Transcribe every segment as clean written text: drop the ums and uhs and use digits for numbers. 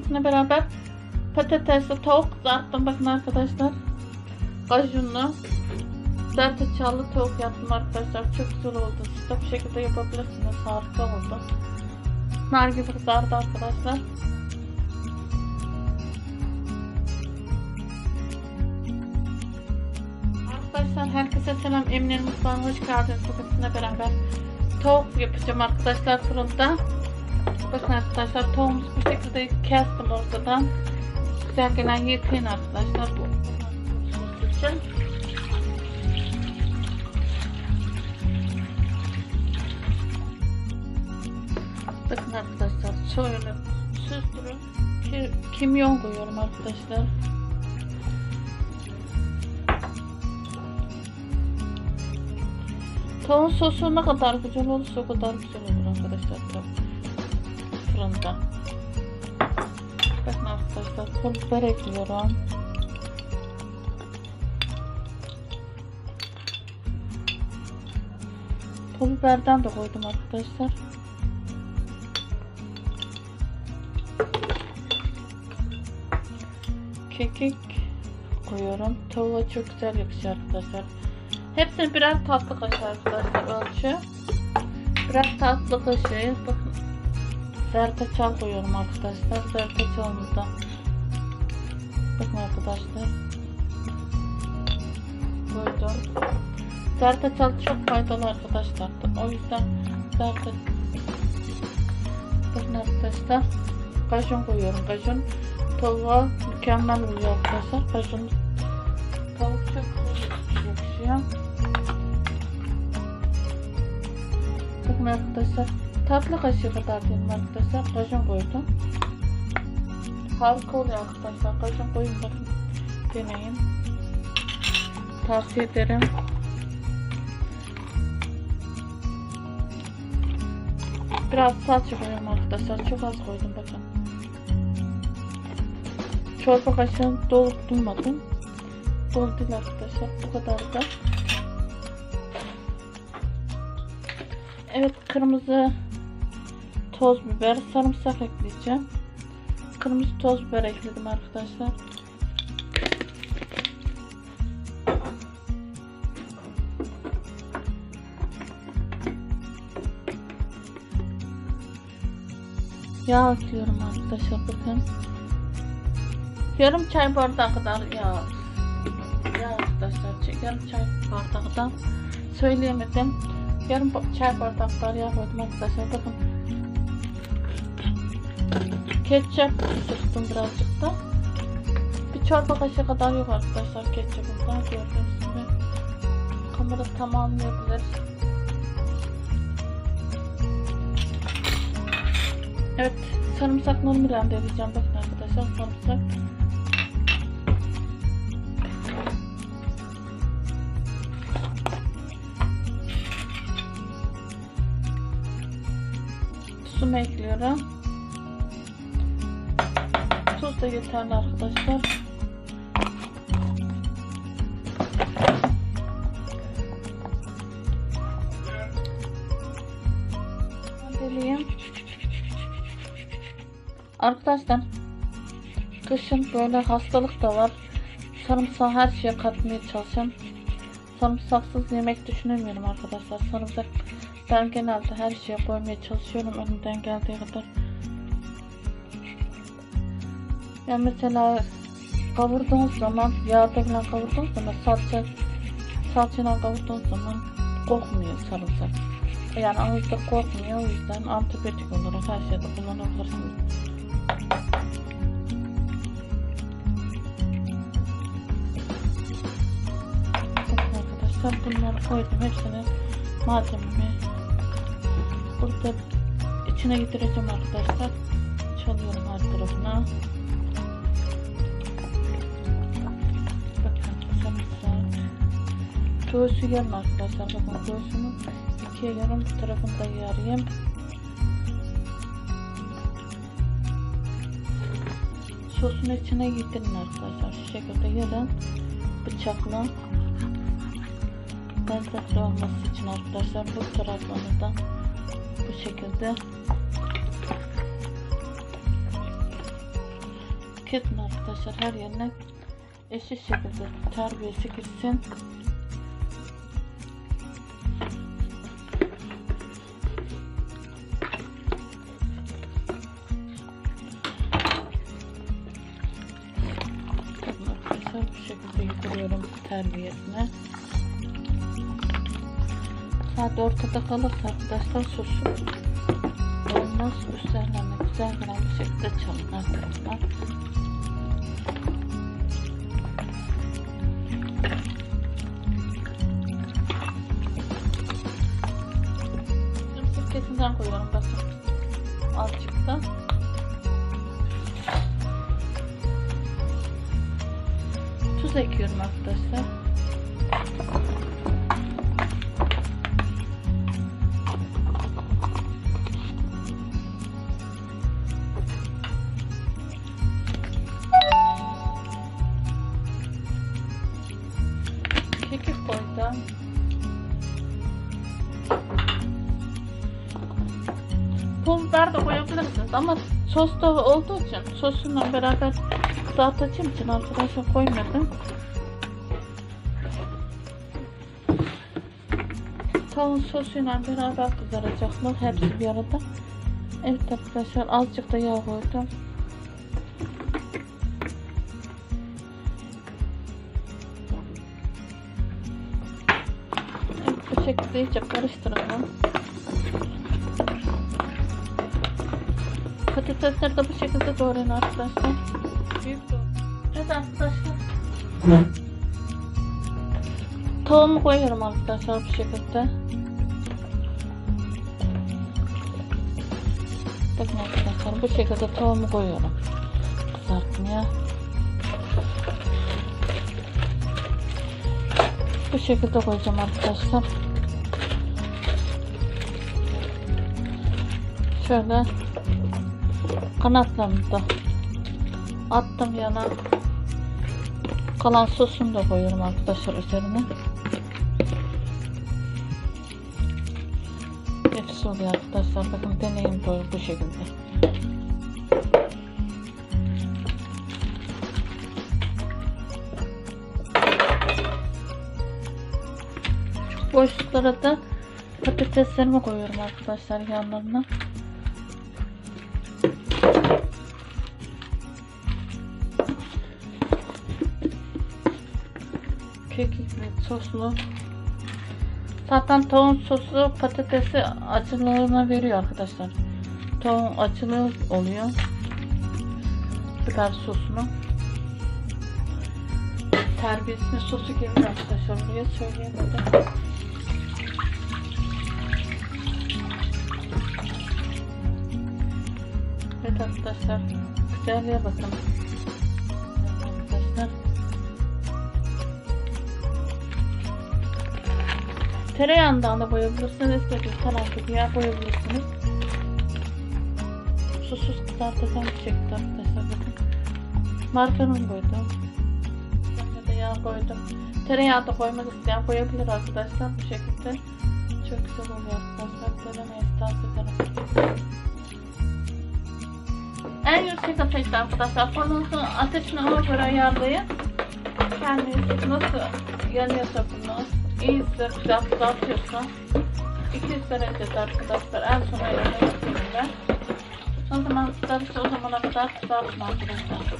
Kendisine beraber patatesli tavuk kızarttım. Bakın arkadaşlar. Kajunlu. Zerdeçallı tavuk yaptım arkadaşlar. Çok güzel oldu. Siz de bu şekilde yapabilirsiniz. Harika oldu. Nar gibi kızardı arkadaşlar. Arkadaşlar herkese selam. Emine'nin mutfağına hoş geldiniz. Bugün sizinle beraber tavuk yapacağım arkadaşlar fırında. Bakın arkadaşlar tavuğumuzu bu şekilde kestim ortadan. Güzel gelen yıkayın arkadaşlar. Bu sos için. Bakın arkadaşlar şöyle süzdürün. Kimyon koyuyorum arkadaşlar. Tavuğun sosu ne kadar güzel olursa o kadar güzel olur arkadaşlar fırında. Bakın arkadaşlar pul biber ekliyorum. Pul biberden de koydum arkadaşlar. Kekik koyuyorum. Tavuğa çok güzel yakışıyor arkadaşlar. Hepsini birer tatlı kaşığı arkadaşlar ölçü. Birer tatlı kaşığı. Bakın zerdeçal koyuyorum arkadaşlar. Zerdeçalımızda. Bakın arkadaşlar. Koydum. Zerdeçal çok faydalı arkadaşlar. O yüzden bakın arkadaşlar. Kajun koyuyorum. Kajun tavuğa mükemmel oluyor arkadaşlar. Kajun tavuk çok yakışıyor. Bakın arkadaşlar tatlı kaşığı kadar diyelim arkadaşlar. Kajun koydum. Harika oluyor arkadaşlar. Kajun koyun bakın. Deneyin. Tavsiye ederim. Biraz salça koyuyorum arkadaşlar. Çok az koydum bakın. Çorba kaşığını dolup durmadım. Dolu değil arkadaşlar. Bu kadar da. Evet, kırmızı toz biber, sarımsak ekleyeceğim. Kırmızı toz biber ekledim arkadaşlar. Yağ ekliyorum arkadaşlar bakın. Yarım çay bardağı kadar yağ arkadaşlar. Yarım çay bardağı kadar söyleyemedim. Yarım çay bardağı kadar yağ koydum arkadaşlar. Bakın. Ketçap sıktım birazcık da. Bir çorba kaşığı kadar yok arkadaşlar ketçapımdan. Gördüğünüz gibi. Kamera tamamlayabilir. Evet, sarımsaklarımı rendeleyeceğim. Bakın arkadaşlar sarımsak. Tuzumu ekliyorum. Tuz da yeterli arkadaşlar. Rendeleyeyim. Arkadaşlar kışın böyle hastalık da var. Sarımsağı her şeye katmaya çalışıyorum. Sarımsaksız yemek düşünemiyorum arkadaşlar. Sarımsak ben genelde her şeye koymaya çalışıyorum elimden geldiği kadar. Yani mesela kavurduğunuz zaman yağda falan kavurduğunuz zaman salçayla kavurduğunuz zaman kokmuyor sarımsak. Yani ağızda kokmuyor, o yüzden antibiyotik olarak her şeyde kullanabilirsiniz. Bakın arkadaşlar bunları koydum hepsini malzememi burada içine getireceğim arkadaşlar. Çalıyorum her tarafına. Bakın sarımsak. Göğsü gelme arkadaşlar. Bakın göğsünü ikiye yarım, bu tarafını da yarayayım. Sosun içine getirin arkadaşlar. Şu şekilde yarın bıçakla lezzetli olması için arkadaşlar bu taraflarını da bu şekilde Kedin arkadaşlar, her yerine eşit şekilde terbiyesi gitsin. Arkadaşlar bu şekilde yediriyorum terbiyesine. Sadece ortada kalırsa arkadaşlar sosu olmaz. Üzerlerine güzel bir şekilde çalın arkadaşlar. Şimdi sirkesinden koyuyorum bakın. Azıcık da. Tuz ekliyorum arkadaşlar. Kekik koydum. Pul biber de koyabilirsiniz ama sos da olduğu için sosunla beraber kızartacağım için arkadaşlar koymadım. Tavuğun sosuyla beraber kızaracaklar hepsi bir arada. Evet arkadaşlar, azıcık da yağ koydum. Evet, bu şekilde iyice karıştıralım. Patatesleri de bu şekilde doğrayın arkadaşlar. Büyük doğru. Evet arkadaşlar. Tavuğumu koyuyorum arkadaşlar bu şekilde. Bakın arkadaşlar, bu şekilde tavuğumu koyuyorum kızartmaya. Bu şekilde koyacağım arkadaşlar. Şöyle kanatlarını da attım yana. Kalan sosunu da koyuyorum arkadaşlar üzerine. Nefis oluyor arkadaşlar. Bakın deneyin böyle bu şekilde. Boşluklara da patateslerimi koyuyorum arkadaşlar yanlarına. Kekikli soslu. Zaten tavuğun sosu patatesi acılığına veriyor arkadaşlar. Tavuğun acılığı oluyor. Biber sosunu. Terbiyesine sosu geliyor arkadaşlar. Buraya söyleyemedim. Evet arkadaşlar. Güzelliğe bakın. Arkadaşlar. Tereyağından da boyayabilirsiniz. İstediğiniz herhangi bir yer boyayabilirsiniz. Susuz kızartacağım bir şekilde arkadaşlar bakın. Margarin koydum. Sonra da yağ koydum. Tereyağı da koymak isteyen koyabilir arkadaşlar bu şekilde. Çok güzel oluyor arkadaşlar. Denemeyi tavsiye ederim. En yüksek ateşte arkadaşlar. Fırınınızın ateşini ona göre ayarlayın. Kendiniz nasıl yanıyorsa fırınınız, iyi sıcak kızartıyorsa 200 derecede arkadaşlar en sona yanıyor ben. O zaman kızartırsa o zamana kadar kızartın arkadaşlar.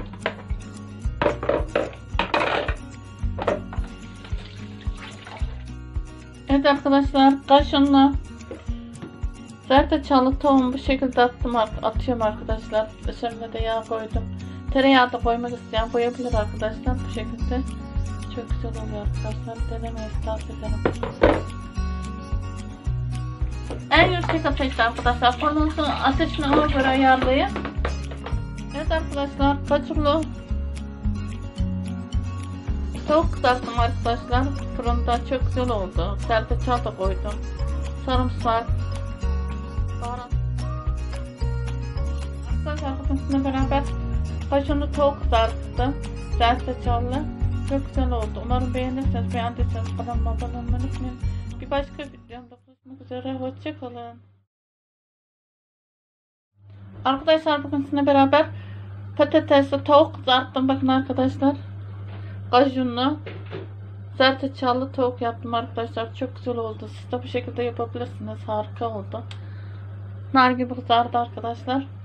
Evet arkadaşlar, kaşınla zerdeçallı tavuğumu bu şekilde atıyorum arkadaşlar. Üzerine de yağ koydum. Tereyağı da koymak isteyen koyabilir arkadaşlar bu şekilde. Çok güzel oluyor arkadaşlar. Denemeyi tavsiye ederim. En yüksek ateşte arkadaşlar. Fırınınızın ateşini ona göre ayarlayın. Evet arkadaşlar, kaçurlu tavuk kızarttım arkadaşlar. Fırında çok güzel oldu. Zerdeçal da koydum. Sarımsak, baharat. Arkadaşlar bugün sizinle beraber kaşınlı tavuk kızarttım. Zerdeçallı. Çok güzel oldu. Umarım beğenirsiniz. Beğendiyseniz kanalıma abone olmayı unutmayın. Bir başka videomda görüşmek üzere. Hoşça kalın. Arkadaşlar bugün sizinle beraber Patatesli tavuk kızarttım. Bakın arkadaşlar. Kajunlu. Zerdeçallı tavuk yaptım arkadaşlar. Çok güzel oldu. Siz de bu şekilde yapabilirsiniz. Harika oldu. Nar gibi kızardı arkadaşlar.